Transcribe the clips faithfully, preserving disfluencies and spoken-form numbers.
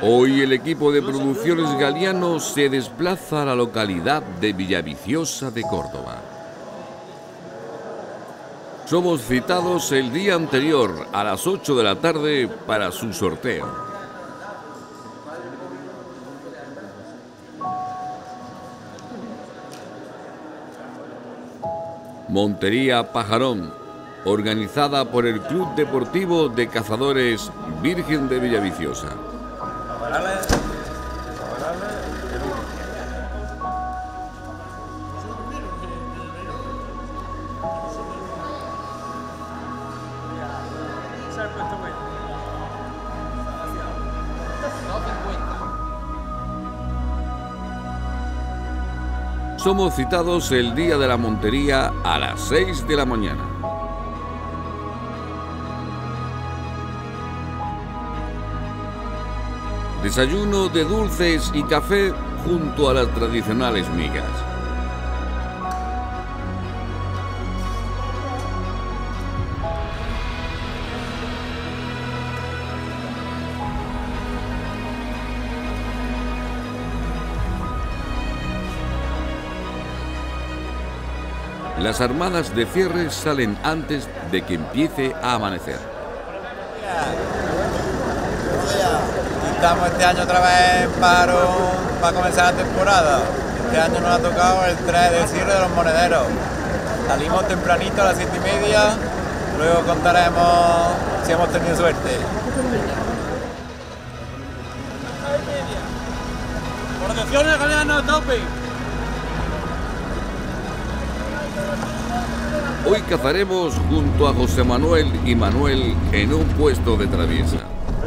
Hoy el equipo de Producciones Galiano se desplaza a la localidad de Villaviciosa de Córdoba. Somos citados el día anterior a las ocho de la tarde para su sorteo. Montería Pajarón, organizada por el Club Deportivo de Cazadores Virgen de Villaviciosa. Somos citados el día de la montería a las seis de la mañana. Desayuno de dulces y café junto a las tradicionales migas. Las armadas de cierre salen antes de que empiece a amanecer. Estamos este año otra vez en paro para comenzar la temporada. Este año nos ha tocado el tres de cierre de los monederos. Salimos tempranito a las siete y media, luego contaremos si hemos tenido suerte. Producciones Galiano, tope. Hoy cazaremos junto a José Manuel y Manuel en un puesto de traviesa.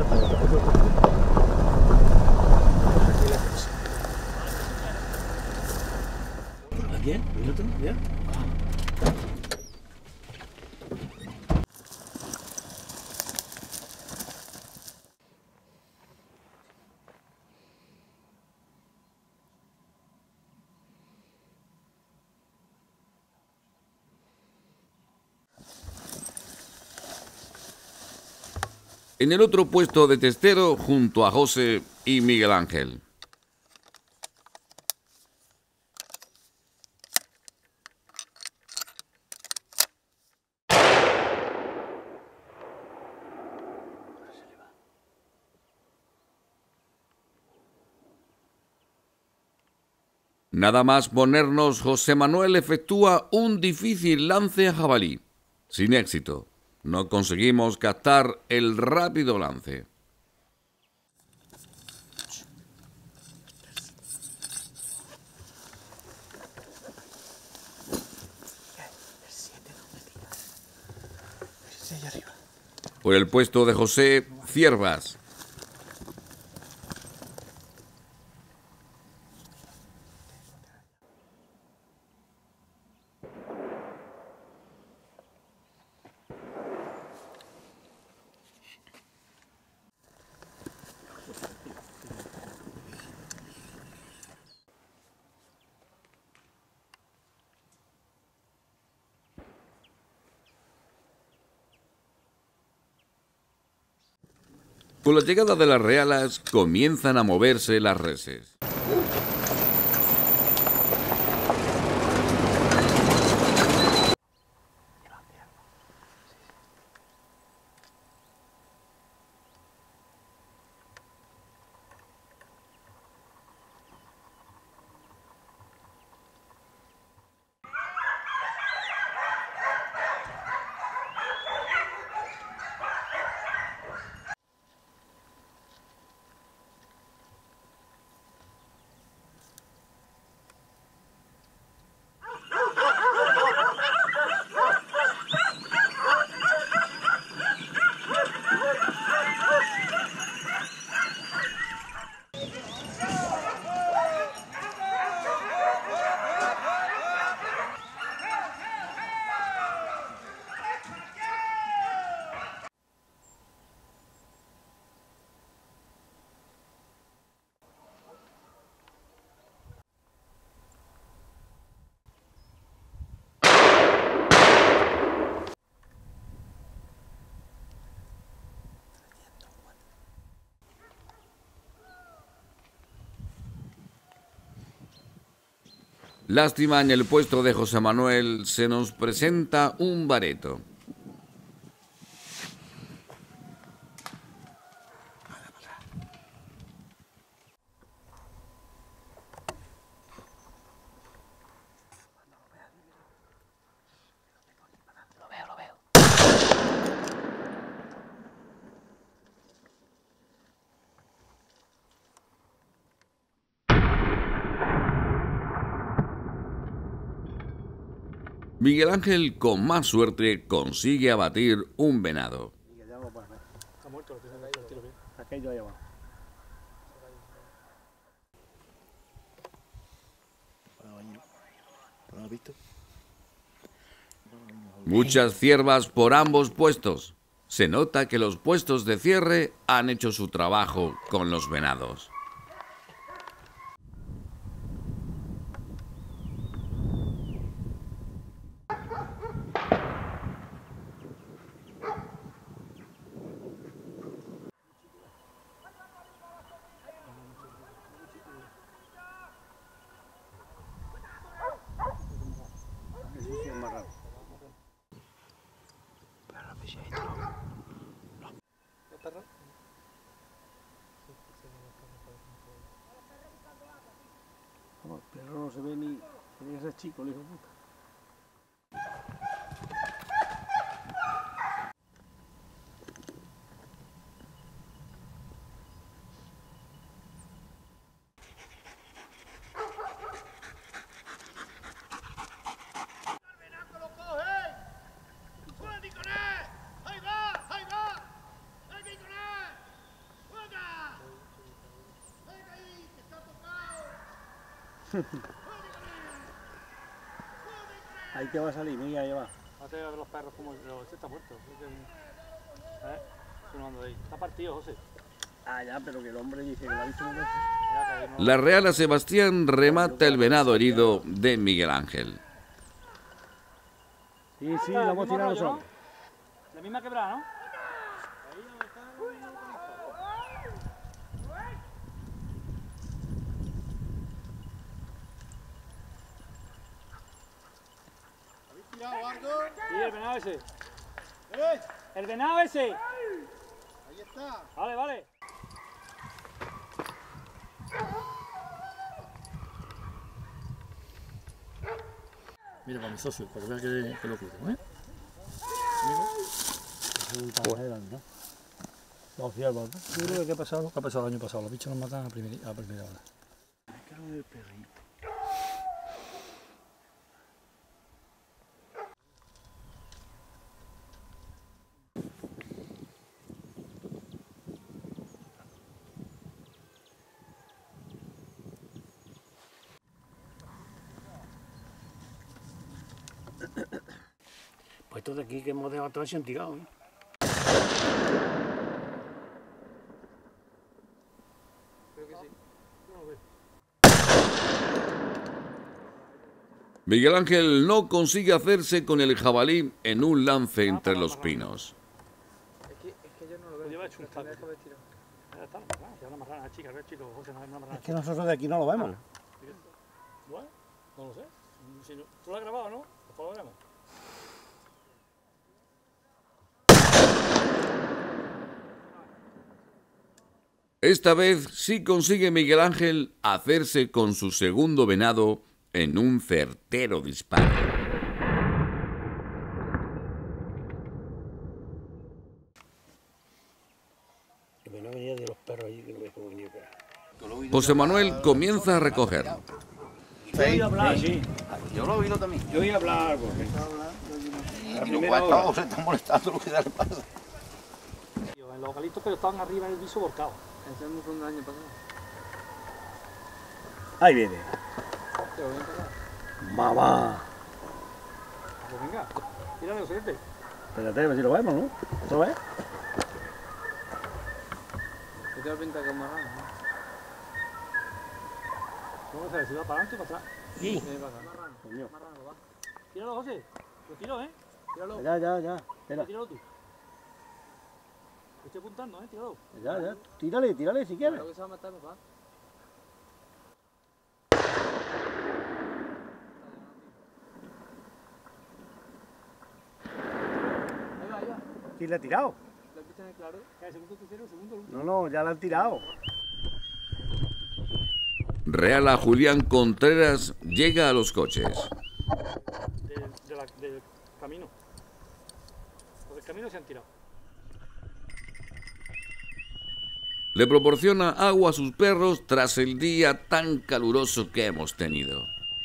¿Aquí? ¿Un minuto? ¿Ya? En el otro puesto de testero junto a José y Miguel Ángel. Nada más ponernos, José Manuel efectúa un difícil lance a jabalí. Sin éxito. No conseguimos captar el rápido lance. Por el puesto de José, ciervas. Con la llegada de las realas comienzan a moverse las reses. Lástima, en el puesto de José Manuel se nos presenta un bareto. Miguel Ángel, con más suerte, consigue abatir un venado. Está muerto, lo tiene ahí, lo tiro bien. Aquello ahí abajo. ¿No lo has visto? Muchas ciervas por ambos puestos. Se nota que los puestos de cierre han hecho su trabajo con los venados. Pero no se ve ni... Tiene que ser chico, el hijo de puta. Ahí te va a salir, mira, ahí va. Fíjate a ver los perros como el este está muerto. ¿Eh? Sonando ahí. Está partido, José. Ah, ya, pero que el hombre dice que lo ha visto muchas veces. Ya, que no... La Real a Sebastián remata el venado herido de Miguel Ángel. Sí, sí, lo hemos tirado nosotros. La misma quebrada, ¿no? Sí, el venado ese. ¡Eh! ¡El venado ese! Ahí está. Vale, vale. Mira para mi socio, para que vea que, que lo cuido, ¿eh? Amigo. ¿No? Dos ciervos, ¿no? Yo creo que ha pasado lo que ha pasado el año pasado. Los bichos nos matan a primera, a primera hora. Me cago en el perrito. Pues esto de aquí que hemos dejado todo tirado, ¿eh? Creo que sí. No lo veo. Miguel Ángel no consigue hacerse con el jabalí en un lance entre los pinos. Es que, es que yo no lo veo. Lo lleva hecho un taco. Ya está, ya la marrana, la chica, el chico, José, no es una marrana. Es que nosotros de aquí no lo vemos. Bueno, no lo sé. Si no, ¿tú lo has grabado, no? Después lo veremos. Esta vez sí consigue Miguel Ángel hacerse con su segundo venado en un certero disparo. El venado venía de los perros allí que no ves cómo venía. José Manuel comienza a recoger. Yo oí hablar, sí. Yo lo he oído también. Yo oí hablar algo. Y los cuatro se están molestando lo que se les pasa. En los galitos, pero estaban arriba en el piso volcados. Ese es un año pasado. Ahí viene. Te lo voy a empezar. Mamá. Pues venga, tírale, Ocete. Espérate, a ver si lo vemos, ¿no? ¿Lo ves? ¿Qué te va a pintar con marrano? ¿Cómo se ve? ¿Si va para adelante o para atrás? Sí. Sí, para acá. Marrano, Coño. marrano, va. Tíralo, José. Lo tiro, ¿eh? Tíralo. Ya, ya, ya. Espera. Tíralo tú. Estoy apuntando, ¿eh? Tíralo. Ya, ya. Tírale, tírale si quieres. Creo que se va a matar, papá. ¿Y le ha tirado? ¿Lo has visto en el claro? ¿El segundo tercero, el segundo, el último? No, no, ya le han tirado. Reala Julián Contreras llega a los coches. Del, de la, del camino. Por el camino se han tirado. Le proporciona agua a sus perros tras el día tan caluroso que hemos tenido.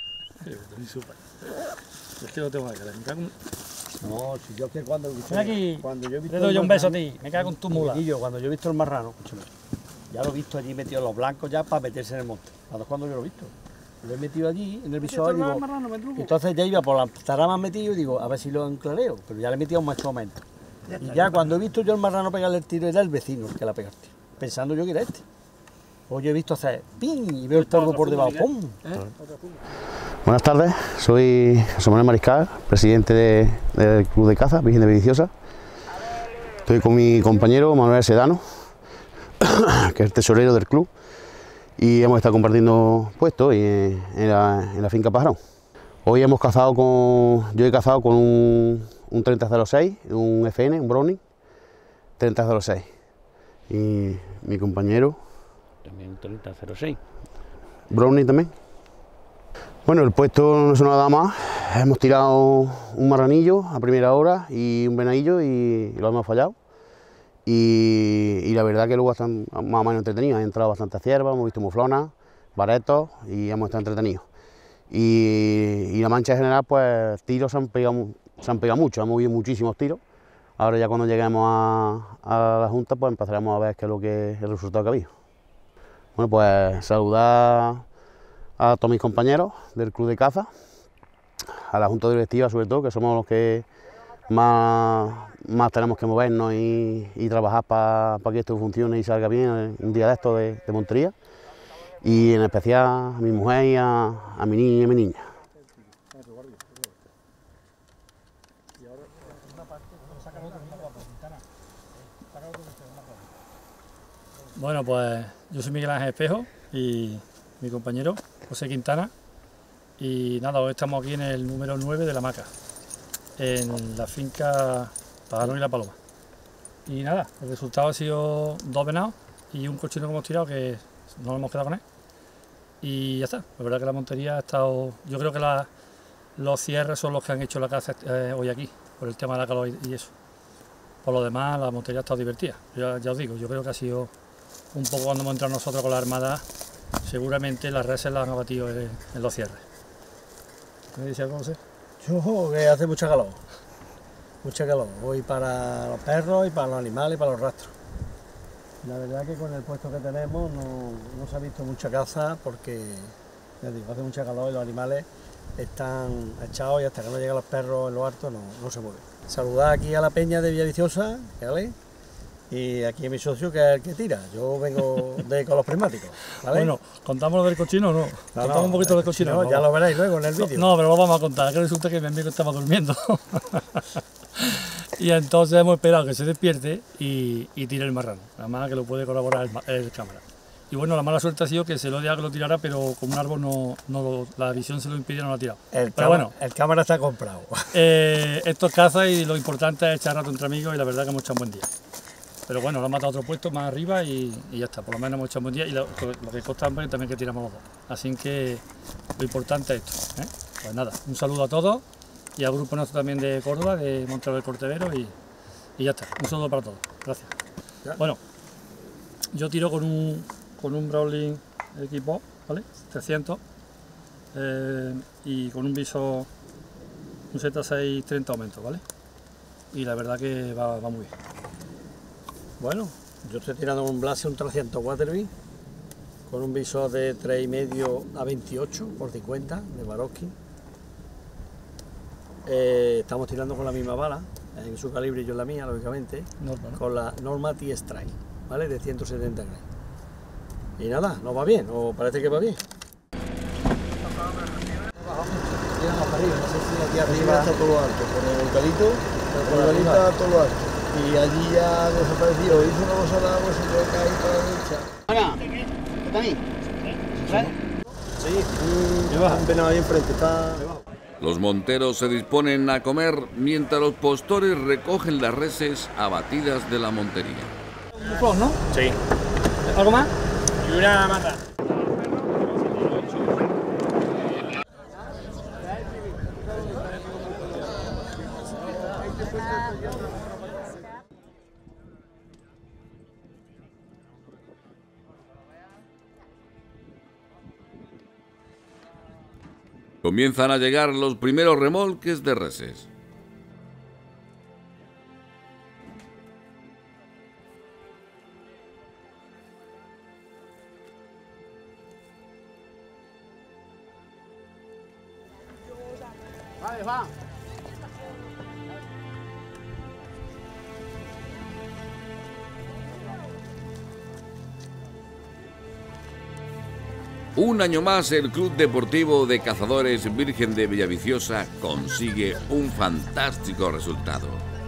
Es que no tengo la cara, me cago en... No, si yo que cuando... Ven aquí, cuando yo he visto le doy el un beso a marrano- ti, me cago en tu mula. Y yo, cuando yo he visto el marrano, escúchame, ya lo he visto allí metido en los blancos ya para meterse en el monte. ¿Para cuando yo lo he visto? Lo he metido allí, en el visor, y digo... Entonces ya iba por la tarama metido y digo, a ver si lo enclareo, pero ya le he metido un macho momento. Y ya cuando he visto yo el marrano pegarle el tiro, era el vecino el que la pegaste, pensando yo que era este. O yo he visto hacer ¡ping! Y veo el tordo por debajo, ¡pum! Buenas tardes, soy José Manuel Mariscal, presidente de- del Club de Caza Virgen de Villaviciosa. Estoy con mi compañero Manuel Sedano, que es el tesorero del club, y hemos estado compartiendo puestos y, eh, en, la, en la finca Pajarón. Hoy hemos cazado con, yo he cazado con un, un treinta cero seis, un F N, un Browning, treinta cero seis. Y mi compañero... También un treinta cero seis. Browning también. Bueno, el puesto no es nada más. Hemos tirado un marranillo a primera hora y un venadillo y, y lo hemos fallado. Y, y la verdad que luego están más o menos entretenidos. Han entrado bastantes ciervas, hemos visto muflonas, baretos y hemos estado entretenidos. Y, y la mancha en general, pues tiros se han pegado, se han pegado mucho, hemos movido muchísimos tiros. Ahora ya cuando lleguemos a, a la Junta, pues empezaremos a ver qué es lo que es el resultado que ha habido. Bueno, pues saludar a todos mis compañeros del Club de Caza, a la Junta Directiva sobre todo, que somos los que más, más tenemos que movernos y, y trabajar para pa que esto funcione y salga bien un día de esto de, de montería, y en especial a mi mujer y a, a mi niña y a mi niña. Bueno, pues yo soy Miguel Ángel Espejo y mi compañero José Quintana, y nada, hoy estamos aquí en el número nueve de la Hamaca, en la finca Pajarón y La Paloma. Y nada, el resultado ha sido dos venados y un cochino que hemos tirado, que no nos hemos quedado con él, y ya está. La verdad que la montería ha estado, yo creo que la, los cierres son los que han hecho la caza eh, hoy aquí, por el tema de la calor y, y eso. Por lo demás, la montería ha estado divertida, ya, ya os digo, yo creo que ha sido un poco cuando hemos entrado nosotros con la armada, seguramente las reses las han abatido en, en los cierres. ¿Me dice algo, José? Yo, que hace mucha calor, mucha calor, hoy para los perros y para los animales y para los rastros. La verdad que con el puesto que tenemos no, no se ha visto mucha caza porque, ya digo, hace mucha calor y los animales están echados y hasta que no llegan los perros en lo alto no, no se mueven. Saludar aquí a la peña de Villaviciosa, ¿vale? Y aquí mi socio, que es el que tira. Yo vengo de con los prismáticos, ¿vale? Bueno, ¿contamos lo del cochino o no? No, Contamos no, un poquito del cochino. no, ya lo veréis luego en el vídeo. No, pero lo vamos a contar, que resulta que mi amigo estaba durmiendo. Y entonces hemos esperado que se despierte y, y tire el marrano. Además que lo puede colaborar el, el cámara. Y bueno, la mala suerte ha sido que se lo dejaba que lo tirara, pero como un árbol no, no lo- la visión se lo impide, no lo ha tirado. El, Pero cámara, bueno, el cámara está comprado. eh, esto es caza y lo importante es echar rato entre amigos, y la verdad que hemos echado un buen día. Pero bueno, lo han matado a otro puesto más arriba y, y ya está, por lo menos hemos echado un buen día, y lo, lo que consta hambre también que tiramos los dos. Así que lo importante es esto, ¿eh? Pues nada, un saludo a todos y al grupo nuestro también de Córdoba, de Montreal del Cortevero, y, y ya está, un saludo para todos. Gracias. Bueno, yo tiro con un, con un Browning equipo, ¿vale? trescientos, eh, y con un viso, un Z seis treinta aumento, ¿vale? Y la verdad que va, va muy bien. Bueno, yo estoy tirando un Blase, un trescientos Waterby, con un visor de tres y medio a veintiocho por cincuenta de Swarovski. Eh, estamos tirando con la misma bala, en su calibre y yo en la mía, lógicamente, Norma, ¿no? con la Norma T-Strike, ¿vale? De ciento setenta grados. Y nada, ¿no va bien? ¿O parece que va bien? Tiramos para arriba, no sé si aquí arriba está todo lo alto, por el calito, por el calito está todo lo alto. Y allí ya desapareció, hizo una cosa de agua, se puede caer para la derecha. Hola, ¿está ahí? Sí, un, un venado ahí enfrente, está debajo. Los monteros se disponen a comer mientras los postores recogen las reses abatidas de la montería. Un flor, ¿no? Sí. ¿Algo más? Y una mata. Comienzan a llegar los primeros remolques de reses. Vale, va. Un año más, el Club Deportivo de Cazadores Virgen de Villaviciosa consigue un fantástico resultado.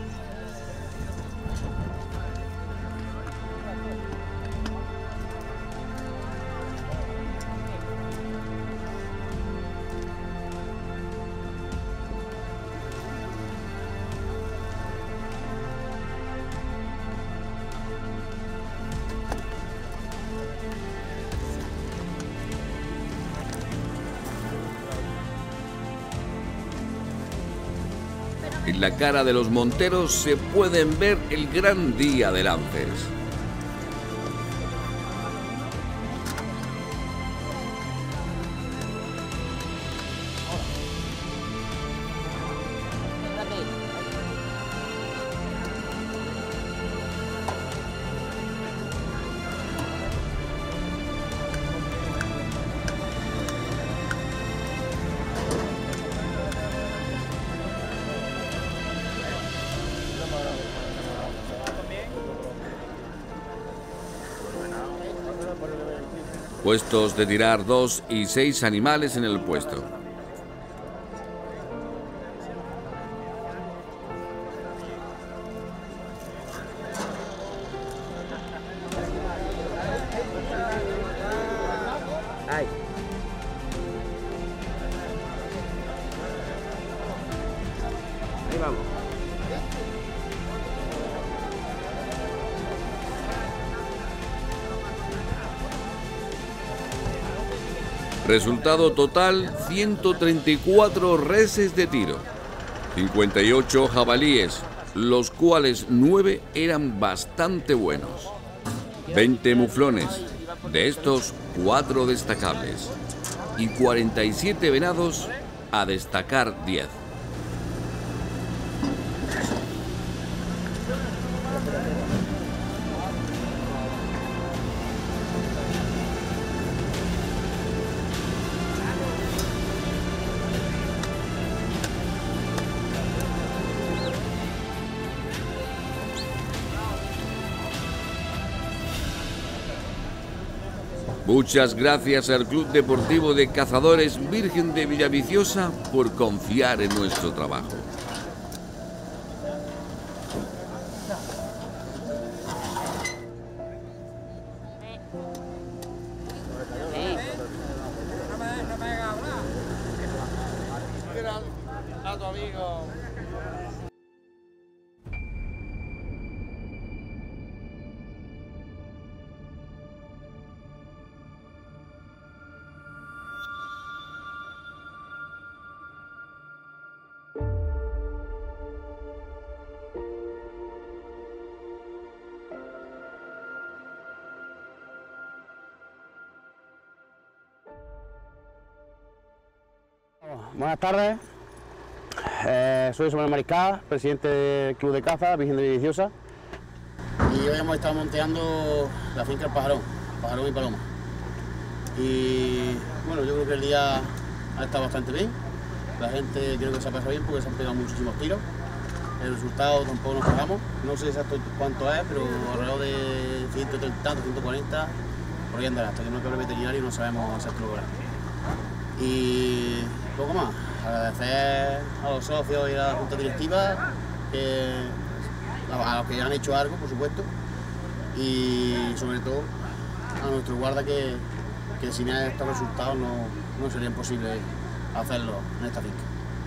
En la cara de los monteros se pueden ver el gran día de lances. Puestos de tirar dos y seis animales en el puesto. Ay. Ahí vamos. Resultado total, ciento treinta y cuatro reses de tiro, cincuenta y ocho jabalíes, los cuales nueve eran bastante buenos, veinte muflones, de estos cuatro destacables, y cuarenta y siete venados, a destacar diez. Muchas gracias al Club Deportivo de Cazadores Virgen de Villaviciosa por confiar en nuestro trabajo. Buenas tardes, eh, soy Samuel Mariscal, presidente del Club de Caza Virgen de Villaviciosa, y hoy hemos estado monteando la finca El Pajarón, Pajarón y Paloma. Y bueno, yo creo que el día ha estado bastante bien, la gente creo que se ha pasado bien porque se han pegado muchísimos tiros, el resultado tampoco nos fijamos, no sé exacto cuánto es, pero alrededor de ciento treinta, ciento cuarenta, por ahí andará, hasta que no quede el veterinario no sabemos exacto lo que es. Y poco más, agradecer a los socios y a la junta directiva, que, a los que han hecho algo, por supuesto, y sobre todo a nuestro guarda que, que sin estos resultados no, no sería posible hacerlo en esta finca.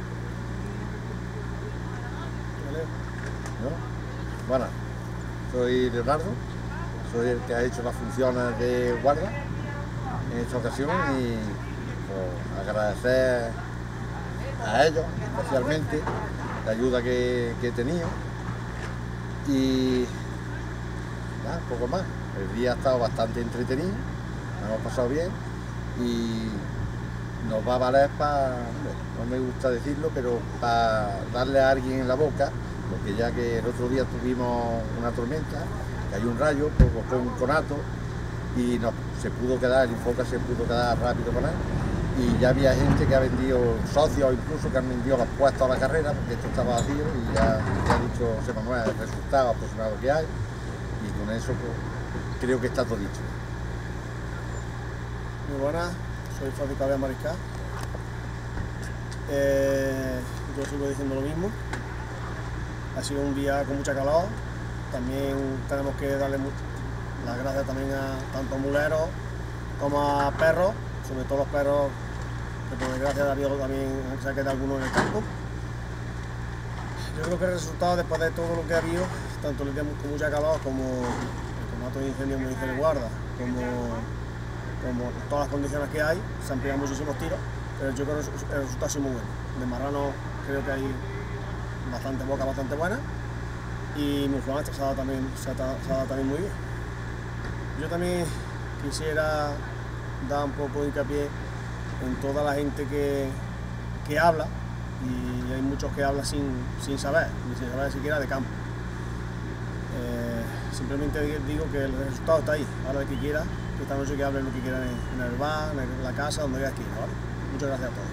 Mateo. ¿No? Bueno, soy Leonardo, soy el que ha hecho las funciones de guarda en esta ocasión y pues, agradecer a ellos especialmente la ayuda que, que he tenido y nada, poco más. El día ha estado bastante entretenido, nos hemos pasado bien y nos va a valer para, no me gusta decirlo, pero para darle a alguien en la boca, porque ya que el otro día tuvimos una tormenta, cayó un rayo, provocó un conato y no, se pudo quedar, el Infoca se pudo quedar rápido con él y ya había gente que ha vendido, socios incluso, que han vendido los puestos a la carrera, porque esto estaba vacío y ya, ya ha dicho José Manuel el resultado aproximado que hay y con eso pues, creo que está todo dicho. Muy buenas. Soy Francisco Javier Mariscal. Eh, yo sigo diciendo lo mismo. Ha sido un día con mucha calor. También tenemos que darle las gracias también a tanto a muleros como a perros, sobre todo los perros, que por desgracia ha habido también se ha quedado algunos en el campo. Yo creo que el resultado, después de todo lo que ha habido, tanto el día con mucha calor como el conato de incendio, como dice el guarda, como como todas las condiciones que hay, se han pegado muchísimos tiros, pero yo creo que el resultado ha sido muy bueno. De marrano creo que hay bastante boca, bastante buena, y muflón se ha dado también, se ha dado, se ha dado también muy bien. Yo también quisiera dar un poco de hincapié en toda la gente que, que habla, y hay muchos que hablan sin, sin saber, ni sin saber siquiera de campo. Eh, simplemente digo que el resultado está ahí, ahora el que quiera, que esta noche que hablen lo que quieran en el bar, en la casa, donde haya que ir, ¿vale? Muchas gracias a todos.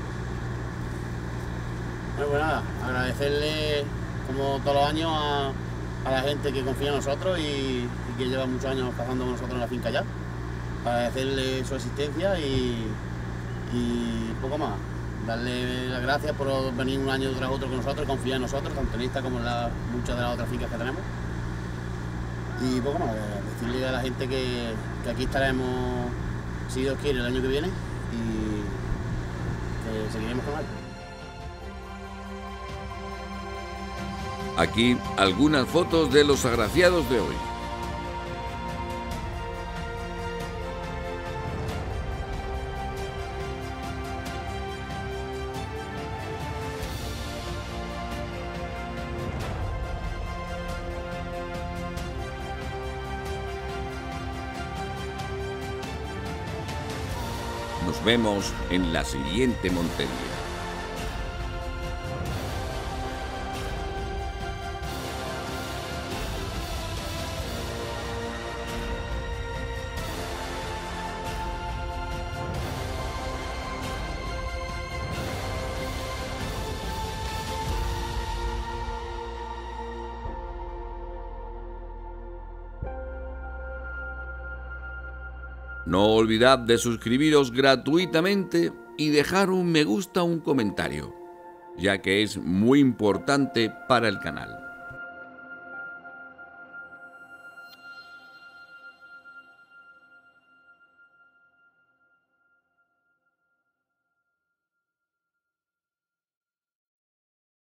Bueno, pues nada, agradecerle como todos los años a, a la gente que confía en nosotros y, y que lleva muchos años pasando con nosotros en la finca ya. Agradecerle su existencia y, y poco más. Darle las gracias por venir un año tras otro con nosotros y confiar en nosotros, tanto en esta como en la, muchas de las otras fincas que tenemos. Y poco más, decirle a la gente que, que aquí estaremos, si Dios quiere, el año que viene y que seguiremos con él. Aquí algunas fotos de los agraciados de hoy. Nos vemos en la siguiente montería. No olvidad de suscribiros gratuitamente y dejar un me gusta o un comentario, ya que es muy importante para el canal.